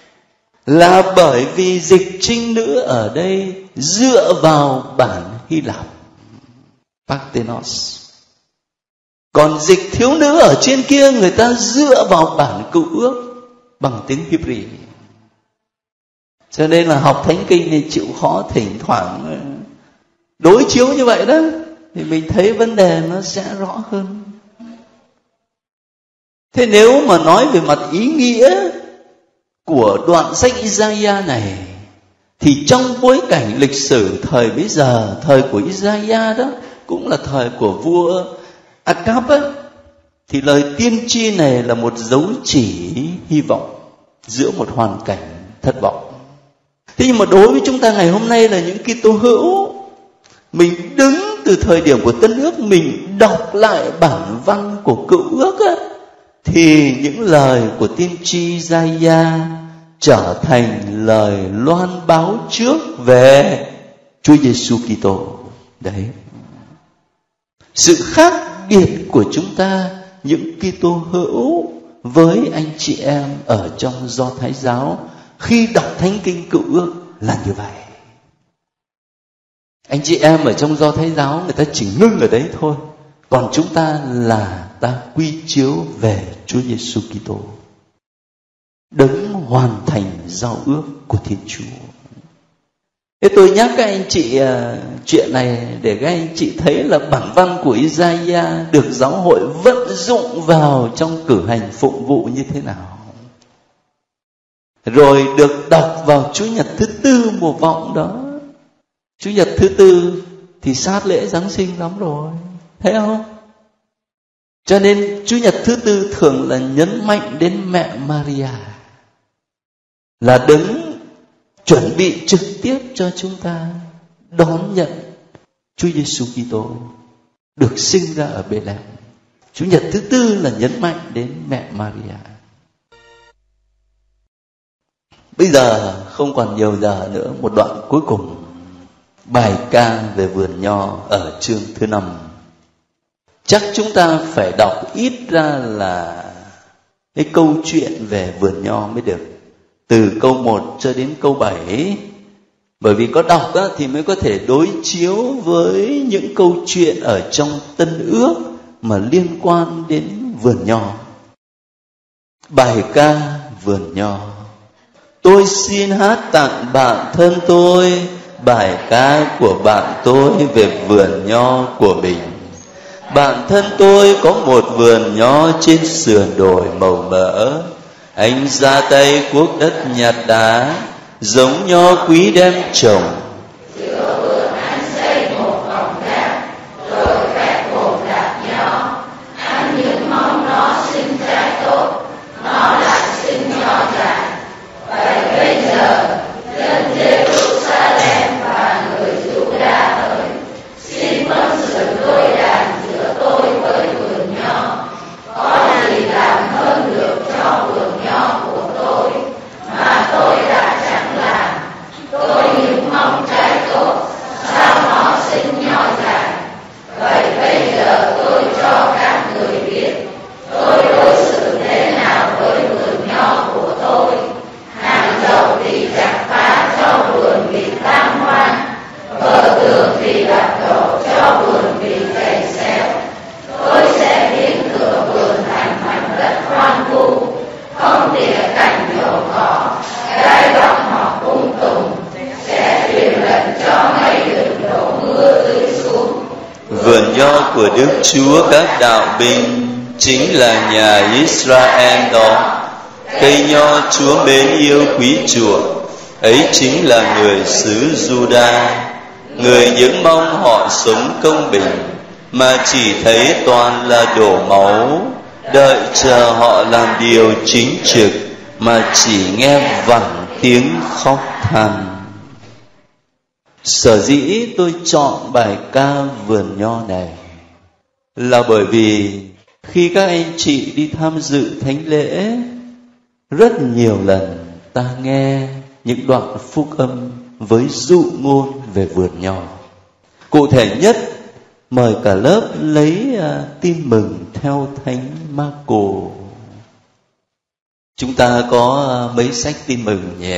Là bởi vì dịch trinh nữ ở đây dựa vào bản Hy Lạp, Parthenos. Còn dịch thiếu nữ ở trên kia người ta dựa vào bản Cựu Ước bằng tiếng Hebrew. Cho nên là học Thánh Kinh thì chịu khó thỉnh thoảng đối chiếu như vậy đó, thì mình thấy vấn đề nó sẽ rõ hơn. Thế nếu mà nói về mặt ý nghĩa của đoạn sách Isaiah này, thì trong bối cảnh lịch sử thời bấy giờ, thời của Isaiah đó cũng là thời của vua Acab á, thì lời tiên tri này là một dấu chỉ hy vọng giữa một hoàn cảnh thất vọng. Thế nhưng mà đối với chúng ta ngày hôm nay là những Kitô hữu, mình đứng từ thời điểm của Tân Ước, mình đọc lại bản văn của Cựu Ước á, thì những lời của tiên tri Isaiah trở thành lời loan báo trước về Chúa Giêsu Kitô. Đấy. Sự khác biệt của chúng ta những Kitô hữu với anh chị em ở trong Do Thái giáo khi đọc Thánh Kinh Cựu Ước là như vậy. Anh chị em ở trong Do Thái giáo người ta chỉ ngưng ở đấy thôi, Còn chúng ta là ta quy chiếu về Chúa Giêsu Kitô, đấng hoàn thành giao ước của Thiên Chúa. Thế tôi nhắc các anh chị chuyện này để các anh chị thấy là bản văn của Isaiah được giáo hội vận dụng vào trong cử hành phụng vụ như thế nào. Rồi được đọc vào Chủ nhật thứ tư mùa vọng đó. Chủ nhật thứ tư thì sát lễ Giáng sinh lắm rồi, thấy không? Cho nên Chủ nhật thứ tư thường là nhấn mạnh đến mẹ Maria, là đấng chuẩn bị trực tiếp cho chúng ta đón nhận Chúa Giêsu Kitô được sinh ra ở Bethlehem. Chủ nhật thứ tư là nhấn mạnh đến mẹ Maria. Bây giờ không còn nhiều giờ nữa, một đoạn cuối cùng, bài ca về vườn nho ở chương thứ 5. Chắc chúng ta phải đọc ít ra là cái câu chuyện về vườn nho mới được, từ câu 1 cho đến câu 7. Bởi vì có đọc á, thì mới có thể đối chiếu với những câu chuyện ở trong Tân Ước mà liên quan đến vườn nho. Bài ca vườn nho. Tôi xin hát tặng bạn thân tôi bài ca của bạn tôi về vườn nho của mình. Bạn thân tôi có một vườn nho trên sườn đồi màu mỡ. Anh ra tay cuốc đất nhặt đá, giống nho quý đem trồng. Giữa vườn anh xây một vòng gác, rồi vét bột đạp nho. Ăn những mong nó sinh trái tốt, nó lại sinh nho dại. Vậy bây giờ dân Jerusalem và người Juda ơi, xin phân xử đôi đàn giữa tôi với vườn nho. Có gì làm hơn được cho vườn nho của tôi mà tôi đã chẳng làm. Tôi những mong trái tốt, sao nó sinh nho dại. Vậy bây giờ tôi cho các người biết tôi đối xử thế nào với vườn nho của tôi. Hàng dầu thì chặt phá cho vườn bị tan hoang, bờ tường thì đập đổ cho vườn bị cày xéo. Tôi sẽ biến cửa vườn thành mảnh đất hoang vu, không tỉa cành nhổ cỏ, gai góc họ ung tùm, sẽ truyền lệnh cho mây đừng đổ mưa tưới xuống. Vườn nho của Đức Chúa các đạo binh chính là nhà Israel đó. Cây nho Chúa mến yêu quý chuộng, ấy chính là người xứ Juda. Người những mong họ sống công bình, mà chỉ thấy toàn là đổ máu. Đợi chờ họ làm điều chính trực, mà chỉ nghe vẳng tiếng khóc than. Sở dĩ tôi chọn bài ca vườn nho này là bởi vì khi các anh chị đi tham dự thánh lễ, rất nhiều lần ta nghe những đoạn phúc âm với dụ ngôn về vườn nho. Cụ thể nhất, mời cả lớp lấy tin mừng theo Thánh Marco. Chúng ta có mấy sách tin mừng nhỉ?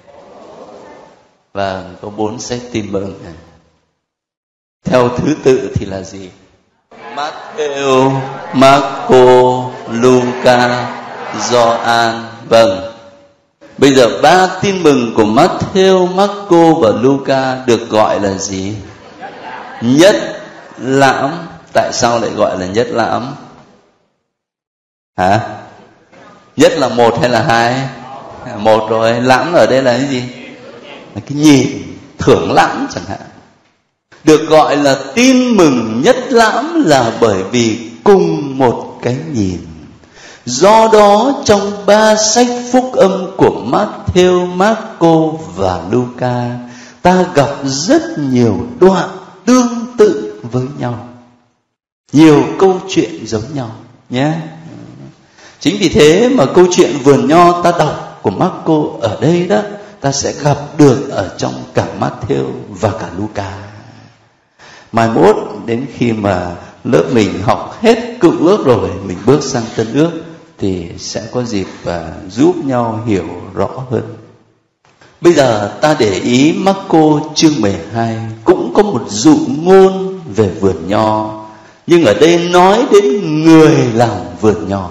Và có 4 sách tin mừng. Theo thứ tự thì là gì? Matthew, Marco, Luca, Gioan. Vâng. Bây giờ 3 tin mừng của Matthew, Marco và Luca được gọi là gì? Nhất lãm. Tại sao lại gọi là nhất lãm? Hả? Nhất là 1 hay là 2? 1 rồi. Lãm ở đây là cái gì? Là cái nhìn, thưởng lãm chẳng hạn. Được gọi là tin mừng nhất lãm là bởi vì cùng một cái nhìn. Do đó trong 3 sách phúc âm của Matthew, Marco và Luca, ta gặp rất nhiều đoạn tương tự với nhau, nhiều câu chuyện giống nhau nhé. Chính vì thế mà câu chuyện vườn nho ta đọc của Marco ở đây đó, ta sẽ gặp được ở trong cả Matthew và cả Luca. Mai mốt đến khi mà lớp mình học hết Cựu Ước rồi, mình bước sang Tân Ước, thì sẽ có dịp giúp nhau hiểu rõ hơn. Bây giờ ta để ý Marco chương 12 cũng có một dụ ngôn về vườn nho, Nhưng ở đây nói đến người làm vườn nho.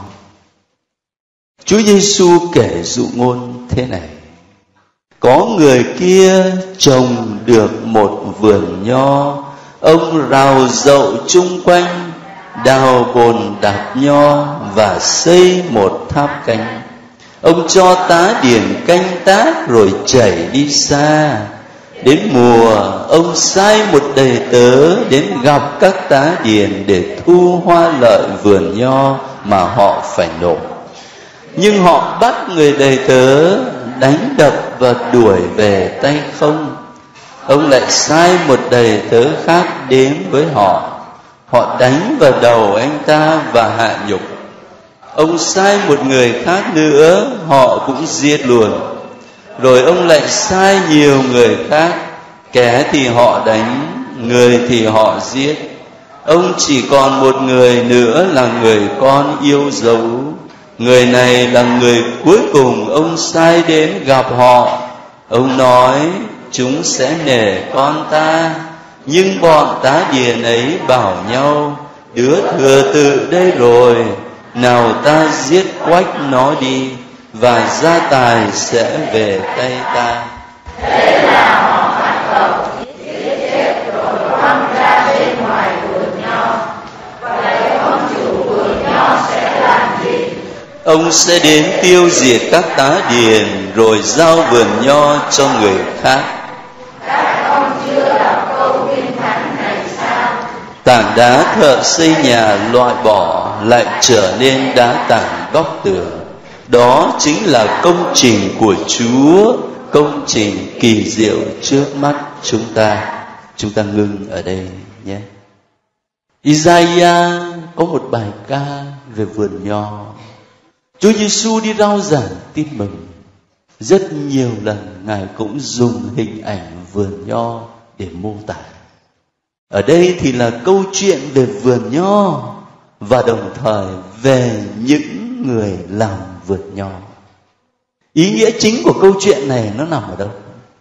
Chúa Giêsu kể dụ ngôn thế này: có người kia trồng được một vườn nho, ông rào dậu chung quanh, đào bồn đạp nho và xây một tháp canh. Ông cho tá điền canh tác rồi chạy đi xa. Đến mùa, ông sai một đầy tớ đến gặp các tá điền để thu hoa lợi vườn nho mà họ phải nộp. Nhưng họ bắt người đầy tớ, đánh đập và đuổi về tay không. Ông lại sai một đầy tớ khác đến với họ. Họ đánh vào đầu anh ta và hạ nhục. Ông sai một người khác nữa, họ cũng giết luôn. Rồi ông lại sai nhiều người khác, kẻ thì họ đánh, người thì họ giết. Ông chỉ còn một người nữa là người con yêu dấu. Người này là người cuối cùng ông sai đến gặp họ. Ông nói: chúng sẽ nể con ta. Nhưng bọn tá điền ấy bảo nhau: đứa thừa tự đây rồi, nào ta giết quách nó đi, và gia tài sẽ về tay ta. Thế là họ bắt đầu giết chết rồi quăng ra bên ngoài vườn nho. Vậy ông chủ vườn nho sẽ làm gì? Ông sẽ đến tiêu diệt các tá điền, rồi giao vườn nho cho người khác. Các ông chưa đọc câu kinh thánh này sao? Tảng đá thợ xây nhà loại bỏ lại trở nên đá tảng góc tường. Đó chính là công trình của Chúa, công trình kỳ diệu trước mắt chúng ta. Chúng ta ngưng ở đây nhé. Isaiah có một bài ca về vườn nho. Chúa Giêsu đi rao giảng tin mừng, rất nhiều lần Ngài cũng dùng hình ảnh vườn nho để mô tả. Ở đây thì là câu chuyện về vườn nho và đồng thời về những người làm vườn nho. Ý nghĩa chính của câu chuyện này nó nằm ở đâu?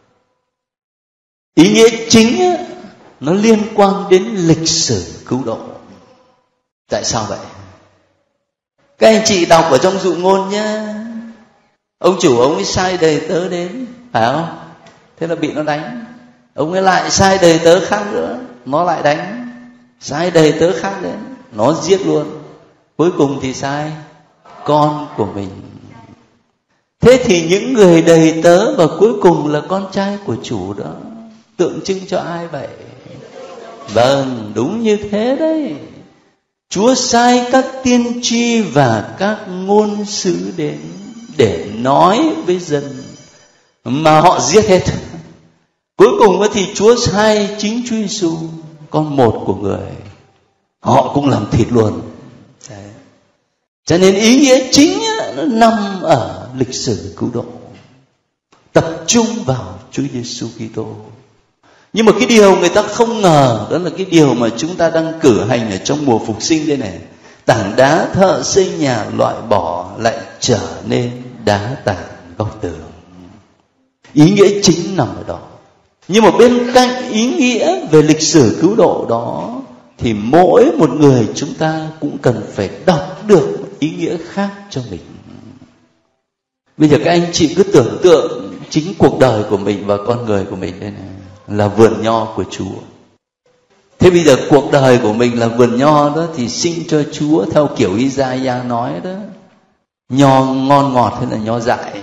Ý nghĩa chính nó liên quan đến lịch sử cứu độ. Tại sao vậy? Các anh chị đọc ở trong dụ ngôn nhé. Ông chủ ông ấy sai đầy tớ đến, phải không? Thế là bị nó đánh. Ông ấy lại sai đầy tớ khác nữa, nó lại đánh. Sai đầy tớ khác đến, nó giết luôn. Cuối cùng thì sai con của mình. Thế thì những người đầy tớ và cuối cùng là con trai của chủ đó, tượng trưng cho ai vậy? Vâng, đúng như thế đấy. Chúa sai các tiên tri và các ngôn sứ đến để nói với dân, mà họ giết hết. Cuối cùng thì Chúa sai chính Chúa Giêsu, con một của người, họ cũng làm thịt luôn. Đấy. Cho nên ý nghĩa chính nó nằm ở lịch sử cứu độ, tập trung vào Chúa Giêsu Kitô. Nhưng mà cái điều người ta không ngờ, đó là cái điều mà chúng ta đang cử hành ở trong mùa phục sinh đây này. Tảng đá thợ xây nhà loại bỏ lại trở nên đá tảng góc tường. Ý nghĩa chính nằm ở đó. Nhưng mà bên cạnh ý nghĩa về lịch sử cứu độ đó, thì mỗi một người chúng ta cũng cần phải đọc được ý nghĩa khác cho mình. Bây giờ các anh chị cứ tưởng tượng chính cuộc đời của mình và con người của mình đây này là vườn nho của Chúa. Thế bây giờ cuộc đời của mình là vườn nho đó, thì sinh cho Chúa theo kiểu Isaiah nói đó, nho ngon ngọt hay là nho dại?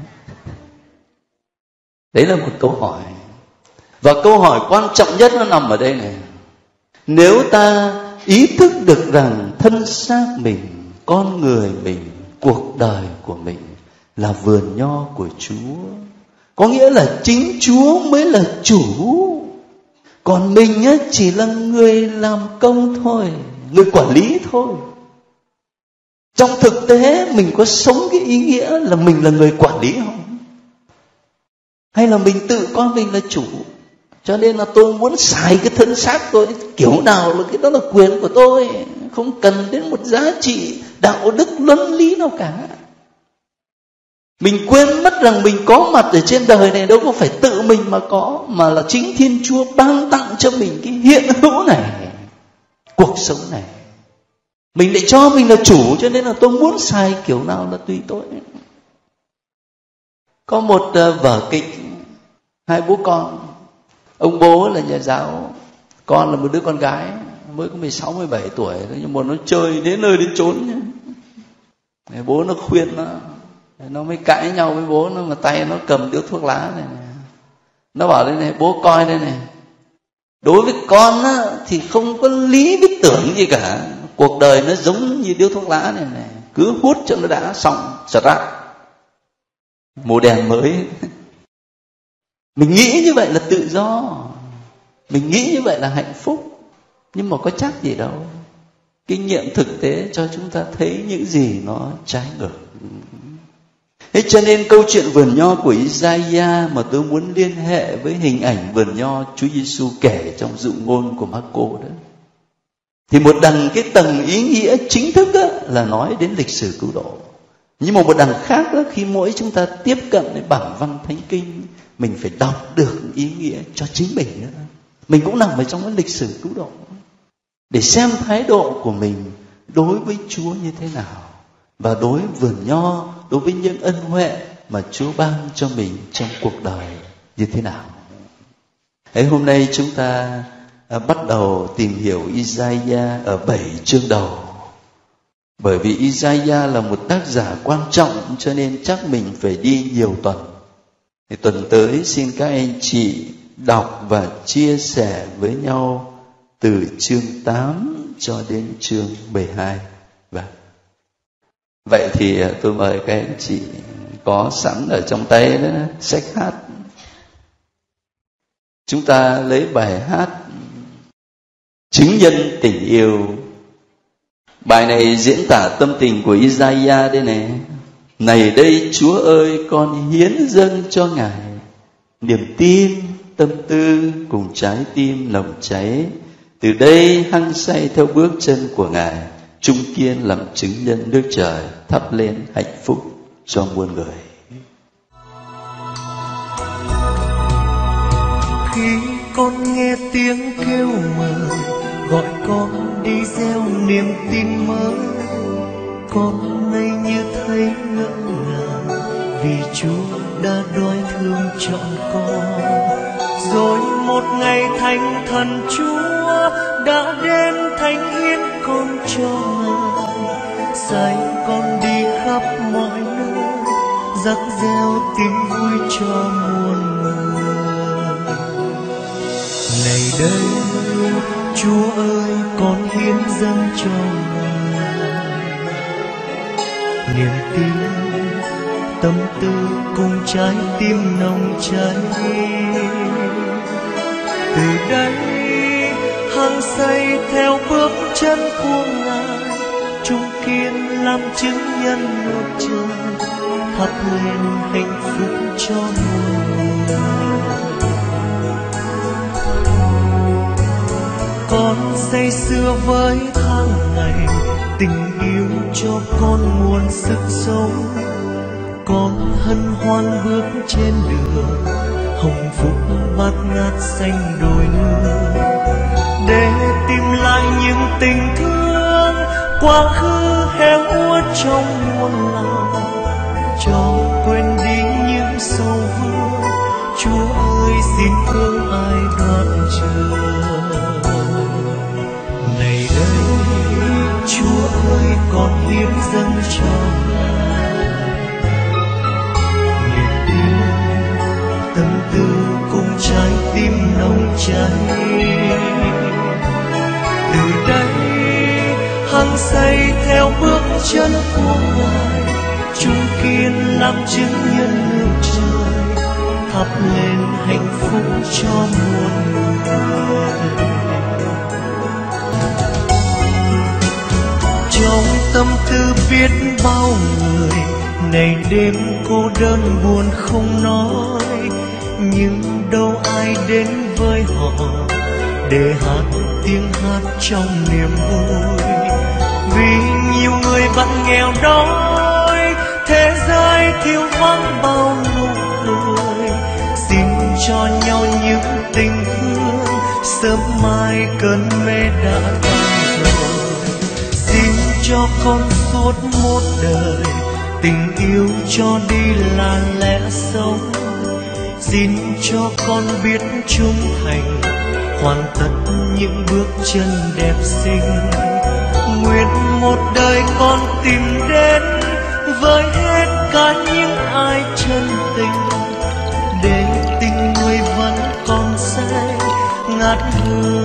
Đấy là một câu hỏi. Và câu hỏi quan trọng nhất nó nằm ở đây này. Nếu ta ý thức được rằng thân xác mình, con người mình, cuộc đời của mình là vườn nho của Chúa, có nghĩa là chính Chúa mới là chủ, còn mình chỉ là người làm công thôi, người quản lý thôi. Trong thực tế mình có sống cái ý nghĩa là mình là người quản lý không? Hay là mình tự coi mình là chủ? Cho nên là tôi muốn xài cái thân xác tôi kiểu nào là cái đó là quyền của tôi, không cần đến một giá trị đạo đức luân lý nào cả. Mình quên mất rằng mình có mặt ở trên đời này đâu có phải tự mình mà có, mà là chính Thiên Chúa ban tặng cho mình cái hiện hữu này. cuộc sống này. Mình lại cho mình là chủ, cho nên là tôi muốn xài kiểu nào là tùy tôi. Có một vở kịch hai bố con. Ông bố là nhà giáo, con là một đứa con gái mới có 16, 17 tuổi, nhưng mà nó chơi đến nơi đến chốn nhá. Bố nó khuyên nó mới cãi nhau với bố nó, mà tay nó cầm điếu thuốc lá này. Nó bảo đây này, bố coi đây này, đối với con á, thì không có lý biết tưởng gì cả. Cuộc đời nó giống như điếu thuốc lá này, cứ hút cho nó đã xong, sật rác. Màu đèn mới. Mình nghĩ như vậy là tự do, mình nghĩ như vậy là hạnh phúc, nhưng mà có chắc gì đâu. Kinh nghiệm thực tế cho chúng ta thấy những gì nó trái ngược. Thế cho nên câu chuyện vườn nho của Isaiah mà tôi muốn liên hệ với hình ảnh vườn nho Chúa Giêsu kể trong dụ ngôn của Marco đó. Thì một đằng cái tầng ý nghĩa chính thức đó là nói đến lịch sử cứu độ. Nhưng mà một đằng khác đó, khi mỗi chúng ta tiếp cận đến bản văn thánh kinh, mình phải đọc được ý nghĩa cho chính mình nữa. Mình cũng nằm ở trong cái lịch sử cứu độ, để xem thái độ của mình đối với Chúa như thế nào, và đối với vườn nho, đối với những ân huệ mà Chúa ban cho mình trong cuộc đời như thế nào. Thế hôm nay chúng ta bắt đầu tìm hiểu Isaiah ở 7 chương đầu. Bởi vì Isaiah là một tác giả quan trọng, cho nên chắc mình phải đi nhiều tuần. Thì tuần tới xin các anh chị đọc và chia sẻ với nhau từ chương 8 cho đến chương 12. Vậy thì tôi mời các anh chị có sẵn ở trong tay đó sách hát. Chúng ta lấy bài hát Chứng nhân tình yêu. Bài này diễn tả tâm tình của Isaiah đây này. Này đây Chúa ơi, con hiến dâng cho Ngài niềm tin, tâm tư cùng trái tim nồng cháy. Từ đây hăng say theo bước chân của Ngài, trung kiên làm chứng nhân nước trời, thắp lên hạnh phúc cho muôn người. Khi con nghe tiếng kêu mời, gọi con đi gieo niềm tin mới, con nay như thấy ngỡ ngàng, vì Chúa đã đói thương chọn con. Rồi một ngày thánh thần Chúa đã đến thánh hiến con cho Ngài, sai con đi khắp mọi nơi, rắc reo tiếng vui cho muôn người. Này đây Chúa ơi, con hiến dâng cho Ngài niềm tin, tâm tư cùng trái tim nồng cháy. Từ đây hăng say theo bước chân của Ngài, trung kiên làm chứng nhân nước trời, thắp lên hạnh phúc cho muôn người. Con say sưa với tháng ngày, tình yêu cho con nguồn sức sống. Con hân hoan bước trên đường, hồng phúc bát ngát xanh đồi nương, để tìm lại những tình thương quá khứ héo úa trong muôn lòng, cho quên đi những sầu vương. Chúa ơi, xin thương ai đoạn chờ. Này đây Chúa ơi, con hiến dâng cho Ngài niềm tin, tâm tư cùng trái tim nồng cháy. Từ đây hăng say theo bước chân của Ngài, trung kiên làm chứng nhân nước trời, thắp lên hạnh phúc cho muôn người. Trong tâm tư biết bao người, ngày đêm cô đơn buồn không nói, nhưng đâu ai đến với họ để hát tiếng hát trong niềm vui. Vì nhiều người vẫn nghèo đói, thế giới thiếu vắng bao nụ cười, xin cho nhau những tình thương, sớm mai cơn mê đã tan. cho con suốt một đời, tình yêu cho đi là lẽ sống. Xin cho con biết trung thành, hoàn tất những bước chân đẹp xinh. Nguyện một đời con tìm đến với hết cả những ai chân tình, để tình người vẫn còn say ngát hương